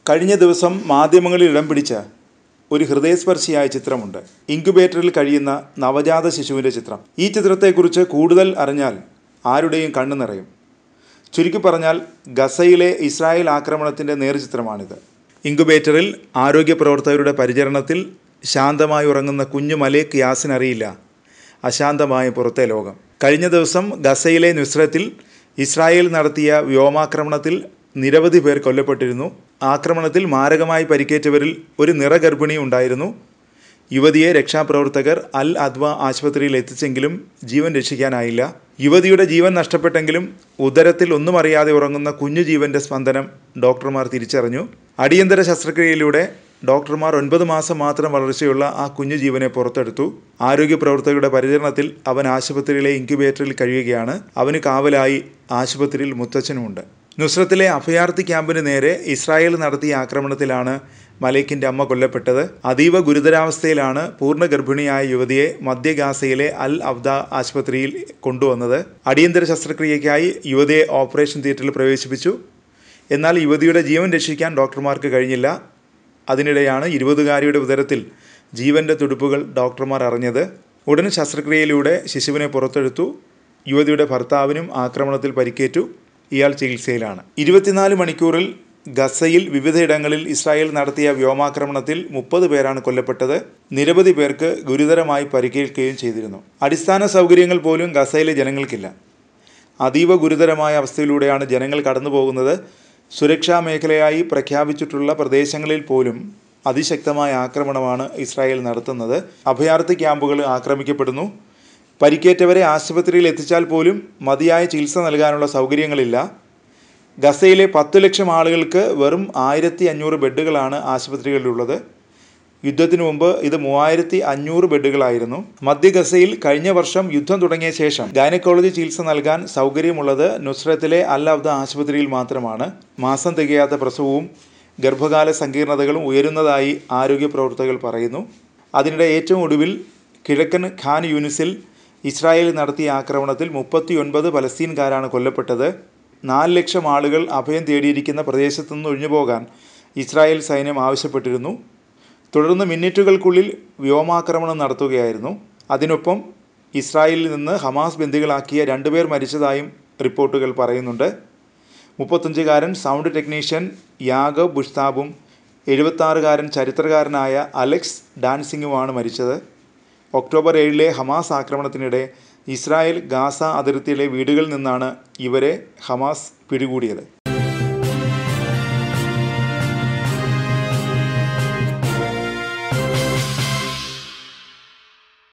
കഴിഞ്ഞ ദിവസം മാധ്യമങ്ങളിൽ ഇടം പിടിച്ച ഒരു ഹൃദയസ്പർശിയായ ചിത്രമുണ്ട്. ഇൻക്യുബേറ്ററിൽ കഴിയുന്ന നവജാത ശിശുവിൻ്റെ ചിത്രം. ഈ ചിത്രത്തെക്കുറിച്ച് കൂടുതൽ അറിഞ്ഞാൽ ആരുടെയും കണ്ണു നിറയും. ചുരുക്കി പറഞ്ഞാൽ ഗസയിലെ ഇസ്രായേൽ ആക്രമണത്തിൻ്റെ നേർചിത്രമാണിത്. ഇൻക്യുബേറ്ററിൽ ആരോഗ്യ പ്രവർത്തകരുടെ പരിചരണത്തിൽ ശാന്തമായി ഉറങ്ങുന്ന കുഞ്ഞു മലേക്ക് യാസിനറിയില്ല അശാന്തമായ പുറത്തെ ലോകം. കഴിഞ്ഞ ദിവസം ഗസയിലെ നുസ്രത്തിൽ ഇസ്രായേൽ നടത്തിയ വ്യോമാക്രമണത്തിൽ നിരവധി പേർ കൊല്ലപ്പെട്ടിരുന്നു. ആക്രമണത്തിൽ മാരകമായി പരിക്കേറ്റവരിൽ ഒരു നിറഗർഭിണി ഉണ്ടായിരുന്നു. യുവതിയെ രക്ഷാപ്രവർത്തകർ അൽ അദ്വ ആശുപത്രിയിൽ എത്തിച്ചെങ്കിലും ജീവൻ രക്ഷിക്കാനായില്ല. യുവതിയുടെ ജീവൻ നഷ്ടപ്പെട്ടെങ്കിലും ഉദരത്തിൽ ഒന്നും അറിയാതെ ഉറങ്ങുന്ന കുഞ്ഞു ജീവൻ്റെ സ്പന്ദനം ഡോക്ടർമാർ തിരിച്ചറിഞ്ഞു. അടിയന്തര ശസ്ത്രക്രിയയിലൂടെ ഡോക്ടർമാർ 9 മാസം മാത്രം വളർച്ചയുള്ള ആ കുഞ്ഞു ജീവനെ പുറത്തെടുത്തു. ആരോഗ്യ പ്രവർത്തകരുടെ പരിചരണത്തിൽ അവൻ ആശുപത്രിയിലെ ഇൻക്യുബേറ്ററിൽ കഴിയുകയാണ്. അവന് കാവലായി ആശുപത്രിയിൽ മുത്തച്ഛനുമുണ്ട്. നുസ്രത്തിലെ അഭയാർത്ഥി ക്യാമ്പിന് നേരെ ഇസ്രായേൽ നടത്തിയ ആക്രമണത്തിലാണ് മലേക്കിൻ്റെ അമ്മ കൊല്ലപ്പെട്ടത്. അതീവ ഗുരുതരാവസ്ഥയിലാണ് പൂർണ്ണ ഗർഭിണിയായ യുവതിയെ മധ്യ ഗാസയിലെ അൽ അവ്ദ ആശുപത്രിയിൽ കൊണ്ടുവന്നത്. അടിയന്തര ശസ്ത്രക്രിയയ്ക്കായി യുവതിയെ ഓപ്പറേഷൻ തിയേറ്ററിൽ പ്രവേശിപ്പിച്ചു. എന്നാൽ യുവതിയുടെ ജീവൻ രക്ഷിക്കാൻ ഡോക്ടർമാർക്ക് കഴിഞ്ഞില്ല. അതിനിടെയാണ് 20-കാരിയുടെ ഉദരത്തിൽ ജീവൻ്റെ തുടിപ്പുകൾ ഡോക്ടർമാർ അറിഞ്ഞത്. ഉടൻ ശസ്ത്രക്രിയയിലൂടെ ശിശുവിനെ പുറത്തെടുത്തു. യുവതിയുടെ ഭർത്താവിനും ആക്രമണത്തിൽ പരിക്കേറ്റു. ഇയാൾ ചികിത്സയിലാണ്. 24 മണിക്കൂറിൽ ഗസയിൽ വിവിധയിടങ്ങളിൽ ഇസ്രായേൽ നടത്തിയ വ്യോമാക്രമണത്തിൽ 30 പേരാണ് കൊല്ലപ്പെട്ടത്. നിരവധി പേർക്ക് ഗുരുതരമായി പരിക്കേൽക്കുകയും ചെയ്തിരുന്നു. അടിസ്ഥാന സൗകര്യങ്ങൾ പോലും ഗസയിലെ ജനങ്ങൾക്കില്ല. അതീവ ഗുരുതരമായ അവസ്ഥയിലൂടെയാണ് ജനങ്ങൾ കടന്നു പോകുന്നത്. സുരക്ഷാ മേഖലയായി പ്രഖ്യാപിച്ചിട്ടുള്ള പ്രദേശങ്ങളിൽ പോലും അതിശക്തമായ ആക്രമണമാണ് ഇസ്രായേൽ നടത്തുന്നത്. അഭയാർത്ഥി ക്യാമ്പുകൾ ആക്രമിക്കപ്പെടുന്നു. പരിക്കേറ്റവരെ ആശുപത്രിയിൽ എത്തിച്ചാൽ പോലും മതിയായ ചികിത്സ നൽകാനുള്ള സൗകര്യങ്ങളില്ല. ഗസയിലെ 10 ലക്ഷം ആളുകൾക്ക് വെറും 1500 ബെഡുകളാണ് ആശുപത്രികളിലുള്ളത്. യുദ്ധത്തിനു മുമ്പ് ഇത് 3500 ബെഡുകളായിരുന്നു. മധ്യ ഗസയിൽ കഴിഞ്ഞ വർഷം യുദ്ധം തുടങ്ങിയ ശേഷം ഗൈനക്കോളജി ചികിത്സ നൽകാൻ സൗകര്യമുള്ളത് നുസ്രത്തിലെ അൽ അവ്ദ ആശുപത്രിയിൽ മാത്രമാണ്. മാസം തികയാത്ത പ്രസവവും ഗർഭകാല സങ്കീർണതകളും ഉയരുന്നതായി ആരോഗ്യ പ്രവർത്തകർ പറയുന്നു. അതിനിടെ ഏറ്റവും ഒടുവിൽ കിഴക്കൻ ഖാൻ യൂനിസിൽ ഇസ്രായേൽ നടത്തിയ ആക്രമണത്തിൽ 39 പലസ്തീൻകാരാണ് കൊല്ലപ്പെട്ടത്. 4 ലക്ഷം ആളുകൾ അഭയം തേടിയിരിക്കുന്ന പ്രദേശത്തു നിന്ന് ഒഴിഞ്ഞുപോകാൻ ഇസ്രായേൽ സൈന്യം ആവശ്യപ്പെട്ടിരുന്നു. തുടർന്ന് മിനിറ്റുകൾക്കുള്ളിൽ വ്യോമാക്രമണം നടത്തുകയായിരുന്നു. അതിനൊപ്പം ഇസ്രായേലിൽ നിന്ന് ഹമാസ് ബന്ദികളാക്കിയ 2 പേർ മരിച്ചതായും റിപ്പോർട്ടുകൾ പറയുന്നുണ്ട്. 35-കാരൻ സൗണ്ട് ടെക്നീഷ്യൻ യാഗവ് ബുഷ്താബും 76-കാരൻ ചരിത്രകാരനായ അലക്സ് ഡാൻസിങ്ങുമാണ് മരിച്ചത്. ഒക്ടോബർ 7 ഹമാസ് ആക്രമണത്തിനിടെ ഇസ്രായേൽ ഗാസ അതിർത്തിയിലെ വീടുകളിൽ നിന്നാണ് ഇവരെ ഹമാസ് പിടികൂടിയത്.